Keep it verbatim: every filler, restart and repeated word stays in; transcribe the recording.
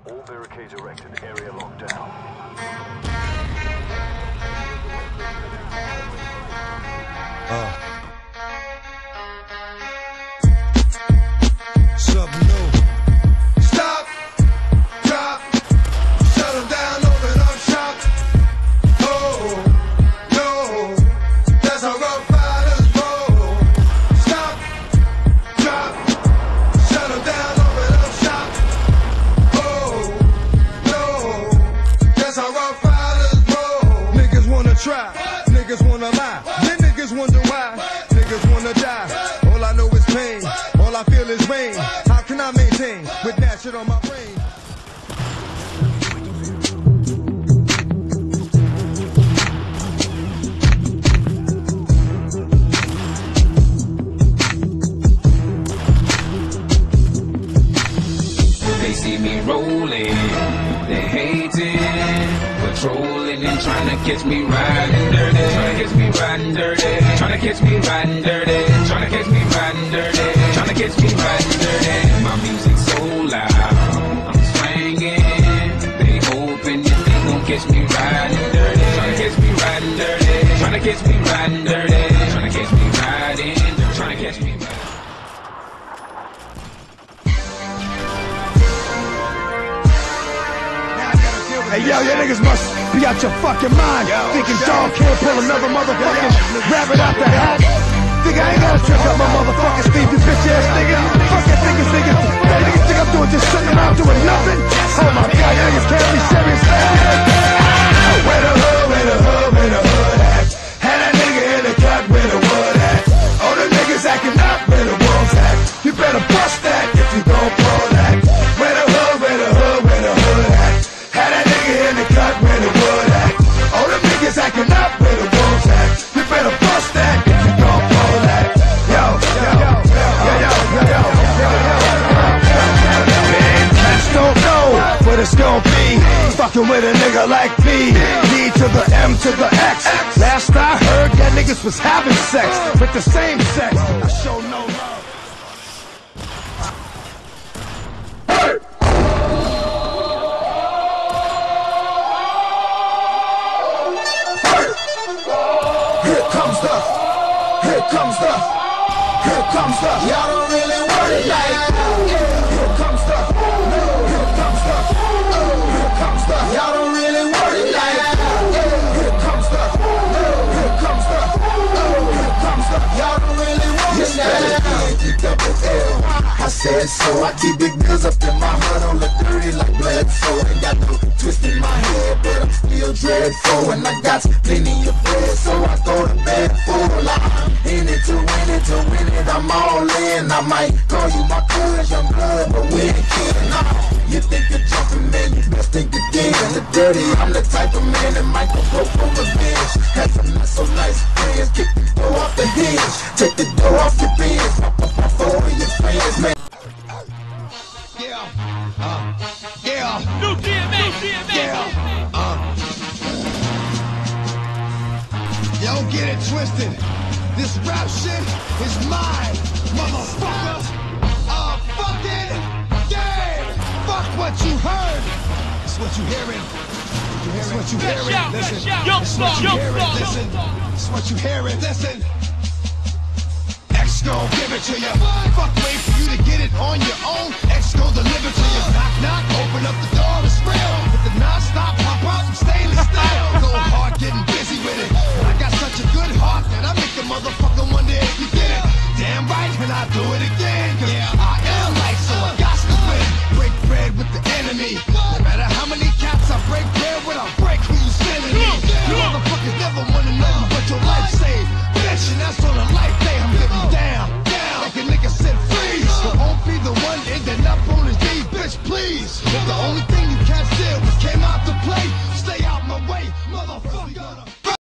All barricades erected, area locked down. Uh. Something new. Stop, drop, shut them down, open up shop. Oh, no, that's how rough riders roll. Stop, drop, shut them down, open up shop. Oh, no, that's how rough riders roll. Niggas wanna try, niggas wanna lie, then niggas wonder why. Niggas wanna die, all I know is pain, all I feel is rain. How can I maintain with that shit on my brain? They see me rolling, they hating, patrolling and trying to catch me riding dirty, trying to catch me riding dirty, trying to catch me riding dirty, trying to catch me riding dirty, trying to catch me riding dirty. My music's so loud, I'm swinging, they hoping that they gon' catch me riding dirty, trying to catch me riding dirty, trying to catch me riding dirty, trying to catch me riding dirty, trying to catch me riding. Hey yo, you niggas must be out your fucking mind. Yo, thinking dog can't pull another motherfucking rabbit out the hat. Think I ain't gotta trick up my motherfucking Steve, you bitch ass nigga. Fuck that niggas, niggas. That niggas think I'm doing just sitting around doing nothing. Oh my god, you niggas can't be serious. Where the hood, where the hood, where the hood at? Had that nigga in the cut where the wood at. All the niggas acting up where the wolves at. You better bust that if you don't pull that. Where the hood, where the hood, where the hood at? Had that nigga in the cut where the wood at. All the niggas acting up where the wolves at. You better bust that if you don't pull that. Yo, yo, yo, yo, yo, yo, yo, yo, yo. Man, cats don't know what it's gonna be. Fucking with a nigga like me. D to the M to the X. Last I heard, that niggas was having sex with the same sex. I show no love. Here comes the, here comes the, here comes the. Y'all don't really want it like that. Here comes the, here comes the, here comes the. Y'all don't really want it like that. Here comes the, here comes the, here comes the. Y'all don't really want it like that. I said so. I keep big bills up in my heart on the dirty like blood. So ain't got no twist in my head, but I'm still dreadful. And I got plenty of bread, so I go to bed full. I'm in it to win it, to win it. I'm all in. I might call you my cuz, young blood, but we ain't kidding. Nah, you think you're jumping, man? You best think again. The dirty, I'm the type of man that might go broke for revenge. Had some not so nice friends, kick the door off the hinge, take the door off your bins, pop up off all of your friends, man. Yeah, uh, yeah, new D M A, new D M A, yeah, uh. Yo, get it twisted. This rap shit is mine, motherfucker. Uh, fucking yeah. Fuck what you heard. It's what you hearing. It's what you hearing. Listen. It's what you hearing. Listen. It's what you hearing. Listen. X gon' give it to you. Fuck, wait for you to get it on your own. X gon' deliver to you. Knock, knock, open.